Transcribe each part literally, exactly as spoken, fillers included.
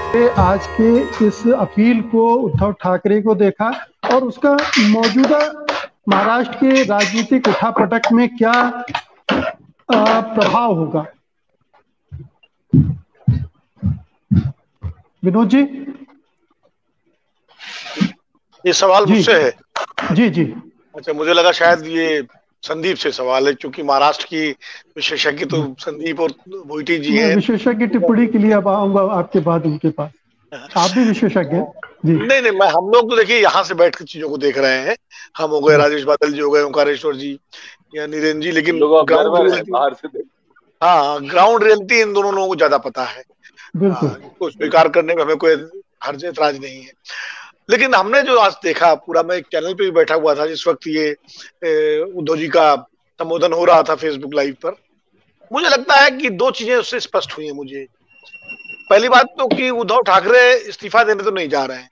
आज के इस अपील को उद्धव ठाकरे को देखा और उसका मौजूदा महाराष्ट्र के राजनीतिक उठापटक में क्या प्रभाव होगा? विनोद जी, ये सवाल मुझसे है? जी जी। अच्छा, मुझे लगा शायद ये संदीप से सवाल है, क्योंकि महाराष्ट्र की विशेषज्ञ तो संदीप और भोईटी जी हैं। विशेषज्ञ टिप्पणी के लिए अब आऊंगा आपके बाद उनके पास। आप भी विशेषज्ञ हैं जी। नहीं नहीं, मैं हम लोग तो देखिए यहाँ से बैठ कर चीजों को देख रहे हैं। हम हो गए, राजेश बादल जी हो गए, ओंकारेश्वर जी या नीरेन जी, लेकिन ग्राउंड रियलिटी, हाँ ग्राउंड रियलिटी इन दोनों लोगों को ज्यादा पता है। इसको स्वीकार करने में हमें कोई हर्ज एतराज नहीं है। लेकिन हमने जो आज देखा पूरा, मैं एक चैनल पे भी बैठा हुआ था जिस वक्त ये उद्धव जी का संबोधन हो रहा था फेसबुक लाइव पर, मुझे लगता है कि दो चीजें उससे स्पष्ट हुई है मुझे। पहली बात तो कि उद्धव ठाकरे इस्तीफा देने तो नहीं जा रहे हैं,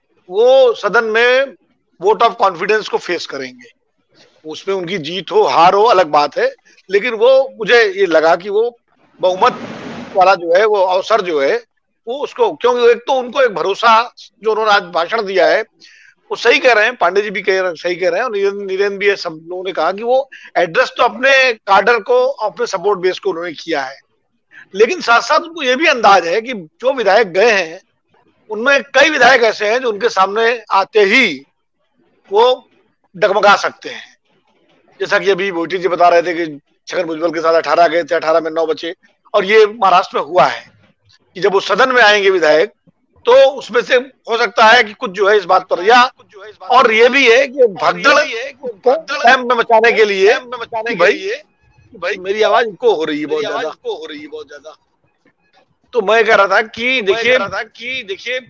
वो सदन में वोट ऑफ कॉन्फिडेंस को फेस करेंगे। उसमें उनकी जीत हो हार हो अलग बात है, लेकिन वो मुझे ये लगा कि वो बहुमत वाला जो है वो अवसर जो है वो उसको, क्योंकि एक तो उनको एक भरोसा जो उन्होंने आज भाषण दिया है वो सही कह रहे हैं, पांडे जी भी कह रहे सही कह रहे हैं और नीरेन भी है, सब लोगों ने कहा कि वो एड्रेस तो अपने कार्डर को, अपने सपोर्ट बेस को उन्होंने किया है। लेकिन साथ साथ उनको ये भी अंदाज है कि जो विधायक गए हैं उनमें कई विधायक ऐसे हैं जो उनके सामने आते ही वो डगमगा सकते हैं। जैसा कि अभी भोईटी जी बता रहे थे कि छगन भुजबल के साथ अठारह गए थे, अठारह में नौ बचे, और ये महाराष्ट्र में हुआ है कि जब वो सदन में आएंगे विधायक तो उसमें से हो सकता है कि कुछ जो है इस बात पर, या और ये भी है कि भगदड़ में मचाने के लिए मचाने के लिए भाई मेरी आवाज इनको हो रही है बहुत ज्यादा को हो रही है बहुत ज्यादा तो मैं कह रहा था कि देखिए था कि देखिए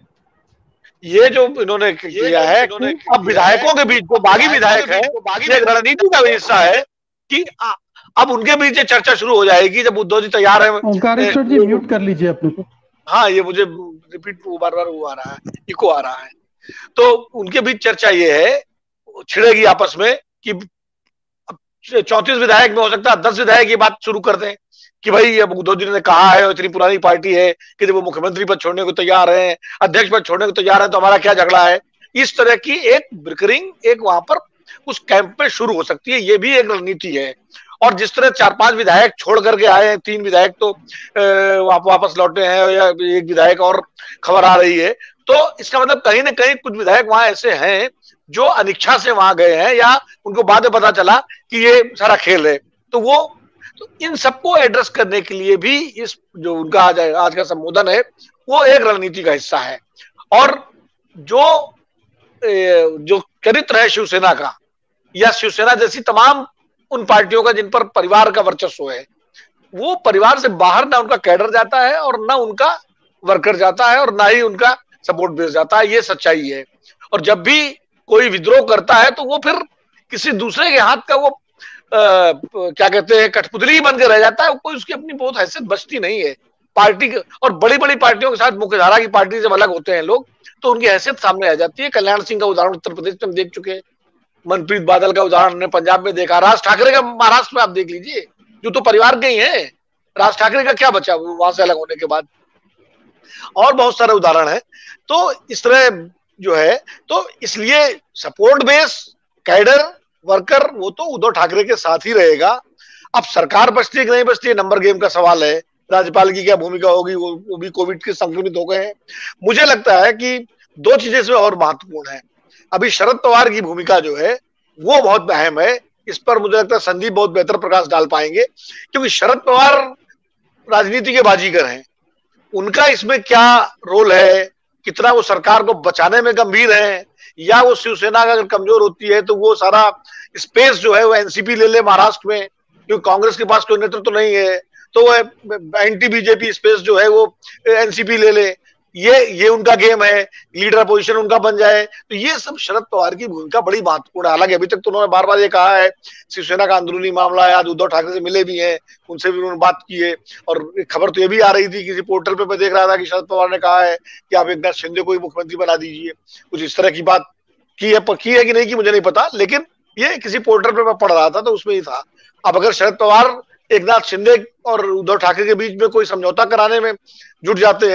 ये जो इन्होंने किया है, अब विधायकों के बीच जो बागी विधायक है ये रणनीति का हिस्सा है कि अब उनके बीच चर्चा शुरू हो जाएगी जब उद्धव जी तैयार है। ओंकारेश्वर जी म्यूट कर लीजिए अपने को। हाँ, ये मुझे रिपीट बार बार वो आ रहा है, इको आ रहा है। तो उनके बीच चर्चा ये है, छिड़ेगी आपस में कि चौंतीस विधायक में हो सकता है दस विधायक ये बात शुरू कर दें कि भाई अब उद्धव जी ने कहा है, इतनी पुरानी पार्टी है कि जब वो मुख्यमंत्री पद छोड़ने को तैयार है, अध्यक्ष पद छोड़ने को तैयार है, तो हमारा क्या झगड़ा है। इस तरह की एक ब्रिकरिंग एक वहां पर उस कैंप में शुरू हो सकती है, ये भी एक रणनीति है। और जिस तरह चार पांच विधायक छोड़ करके आए हैं, तीन विधायक तो वहां वापस लौटे हैं या एक विधायक और खबर आ रही है, तो इसका मतलब कहीं ना कहीं कुछ विधायक वहां ऐसे हैं जो अनिच्छा से वहां गए हैं या उनको बाद में पता चला कि ये सारा खेल है। तो वो तो इन सबको एड्रेस करने के लिए भी इस जो उनका आज आज का संबोधन है वो एक रणनीति का हिस्सा है। और जो जो चरित्र है शिवसेना का या शिवसेना जैसी तमाम उन पार्टियों का जिन पर परिवार का वर्चस्व है, वो परिवार से बाहर ना उनका कैडर जाता है और ना उनका वर्कर जाता है और ना ही उनका सपोर्ट बेस जाता है, ये सच्चाई है। और जब भी कोई विद्रोह करता है तो वो फिर किसी दूसरे के हाथ का वो आ, क्या कहते हैं कठपुतली बन के रह जाता है, कोई उसकी अपनी बहुत हैसियत बचती नहीं है पार्टी के। और बड़ी बड़ी पार्टियों के साथ मुख्यधारा की पार्टी जब अलग होते हैं लोग तो उनकी हैसियत सामने आ जाती है। कल्याण सिंह का उदाहरण उत्तर प्रदेश में हम देख चुके हैं, मनप्रीत बादल का उदाहरण हमने पंजाब में देखा, राज ठाकरे का महाराष्ट्र में आप देख लीजिए, जो तो परिवार के ही है। राज ठाकरे का क्या बचा वहां से अलग होने के बाद, और बहुत सारे उदाहरण है। तो इस तरह जो है, तो इसलिए सपोर्ट बेस, कैडर, वर्कर वो तो उद्धव ठाकरे के साथ ही रहेगा। अब सरकार बचती है कि नहीं बचती है नंबर गेम का सवाल है, राज्यपाल की क्या भूमिका होगी, वो, वो भी कोविड के संक्रमित हो गए हैं। मुझे लगता है कि दो चीजें इसमें और महत्वपूर्ण है। अभी शरद पवार की भूमिका जो है वो बहुत अहम है, इस पर मुझे लगता है संदीप बहुत बेहतर प्रकाश डाल पाएंगे, क्योंकि शरद पवार राजनीति के बाजीगर हैं। उनका इसमें क्या रोल है, कितना वो सरकार को बचाने में गंभीर है, या वो शिवसेना अगर कमजोर होती है तो वो सारा स्पेस जो है वो एनसीपी ले ले महाराष्ट्र में, क्योंकि कांग्रेस के पास कोई नेतृत्व तो नहीं है, तो वो एंटी बीजेपी स्पेस जो है वो एनसीपी ले ले, ये ये उनका गेम है, लीडर पोजीशन उनका बन जाए। तो ये सब शरद पवार की भूमिका बड़ी महत्वपूर्ण है। हालांकि अभी तक तो उन्होंने बार बार ये कहा है शिवसेना का अंदरूनी मामला है, आज उद्धव ठाकरे से मिले भी हैं, उनसे भी उन्होंने बात की है। और खबर तो ये भी आ रही थी, किसी पोर्टल पे मैं देख रहा था कि शरद पवार ने कहा है कि आप एकनाथ शिंदे को ही मुख्यमंत्री बना दीजिए, कुछ इस तरह की बात की है। की है कि नहीं की मुझे नहीं पता, लेकिन ये किसी पोर्टल पे मैं पढ़ रहा था तो उसमें ही था। अब अगर शरद पवार एकनाथ शिंदे और उद्धव ठाकरे के बीच में कोई समझौता कराने में जुट जाते हैं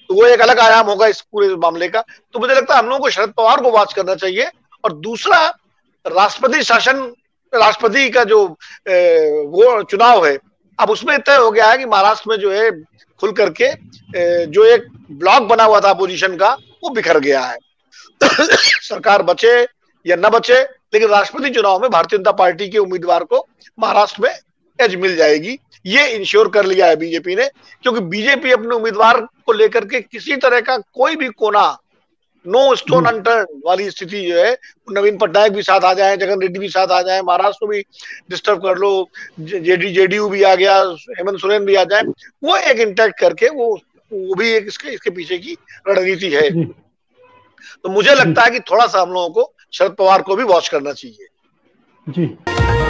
तो वो एक अलग आयाम होगा इस पूरे मामले का। तो मुझे लगता है हम लोगों को शरद पवार को वॉच करना चाहिए। और दूसरा, राष्ट्रपति शासन, राष्ट्रपति का जो वो चुनाव है, अब उसमें तय हो गया है कि महाराष्ट्र में जो है खुल करके जो एक ब्लॉक बना हुआ था अपोजिशन का, वो बिखर गया है। सरकार बचे या न बचे, लेकिन राष्ट्रपति चुनाव में भारतीय जनता पार्टी के उम्मीदवार को महाराष्ट्र में एज मिल जाएगी, ये इंश्योर कर लिया है बीजेपी ने। क्योंकि बीजेपी अपने उम्मीदवार को लेकर के किसी तरह का कोई भी कोना, नो स्टोन अनटर्न वाली स्थिति जो है, नवीन पटनायक भी साथ आ जाए, जगन रेड्डी भी साथ आ जाए, महाराष्ट्र में भी डिस्टर्ब कर लो, जेडी जेडीयू भी आ गया, हेमंत सोरेन भी आ जाए, वो एक इंटैक्ट करके वो वो भी एक इसके इसके पीछे की रणनीति है। तो मुझे लगता है कि थोड़ा सा हम लोगों को शरद पवार को भी वॉच करना चाहिए। जी।